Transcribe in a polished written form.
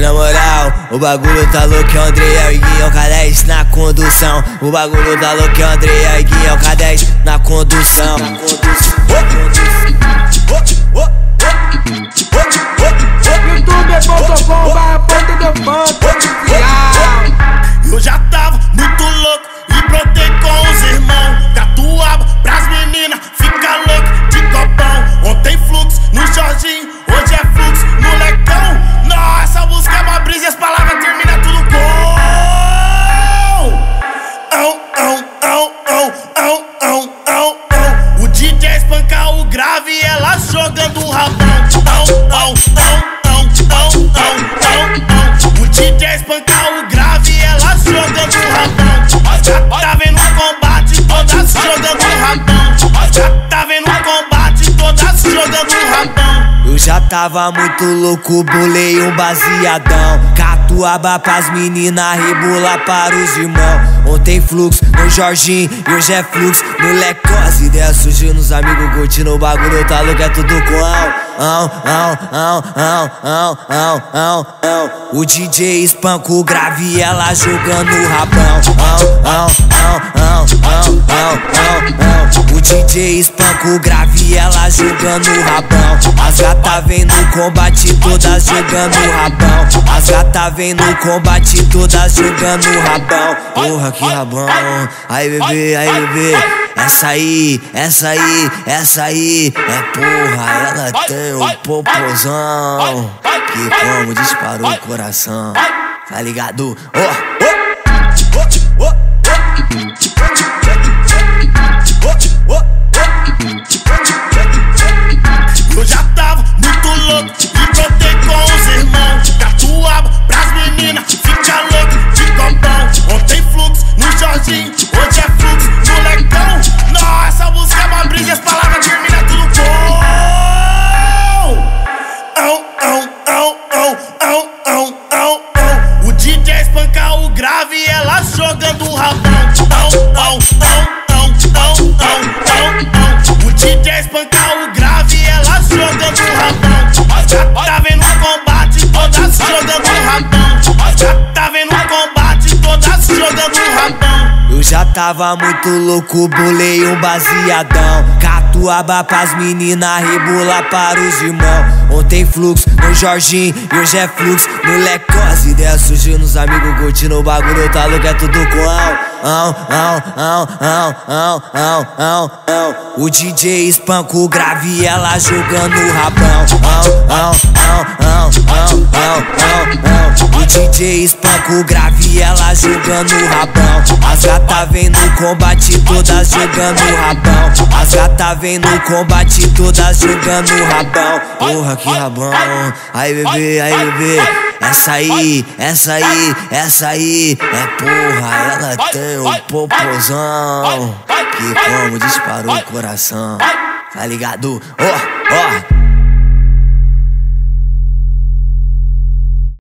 na moral, o bagulho tá louco, é o André e Guinho K10 na condução. O bagulho tá louco, é o André e Guinho K10 na condução. Eu já tava muito louco e brotei com os irmãos. Tatuava pras meninas, fica louco de copão. Ontem fluxo no Jorginho, hoje é fluxo no Lecão. Nossa, essa música é uma brisa e as palavras terminam tudo com O DJ espanca o grave e ela jogando o rabão. O DJ espanca o grave e ela jogando o rabão. Já tá vendo o combate, todas jogando o rabão. Já tá vendo o combate, todas jogando o rabão. Eu já tava muito louco, bolei um baseadão. Catuaba pras meninas, rebolar para os irmãos. Ontem fluxo no Jorginho e hoje é fluxo no Lecão. As ideias surgindo, nos amigos curtindo o bagulho, tá louco, é tudo com O DJ espanca o grave e ela jogando o rabão. O DJ espanca o grave e ela jogando o rabão. As gata vem no combate, todas jogando o rabão. As gata vem no combate, todas jogando o rabão. Porra, que rabão. Aí bebê, essa aí é porra, ela tem um popozão que como disparou o coração, tá ligado? Eu já tava muito louco e brotei com os irmãos. Tatuava pras meninas, fica louco de copão. Ontem fluxo no Jorginho, hoje é fluxo no Lecão. Nossa, essa música é uma brisa e as palavras terminam tudo com O DJ espanca o grave e ela jogando o rabão. O DJ espanca o grave e ela jogando o rabão. Já tá vendo o combate, todas jogando o rabão. Já tá vendo o combate, todas jogando o rabão. Eu já tava muito louco, bolei um baseadão. Catuaba pras meninas, rebolar para os irmãos. Ontem fluxo no Jorginho e hoje é fluxo no Lecão. As ideias surgindo, nos amigos curtindo o bagulho, tá louco, é tudo com O DJ espanca o grave e ela jogando o rabão. O DJ espanca o grave e ela jogando o rabão. As gata vem no combate, todas jogando o rabão. As gata vem no combate, todas jogando o rabão. Porra, que rabão. Aí bebê, essa aí é porra, ela tem um popozão que como disparou o coração, tá ligado?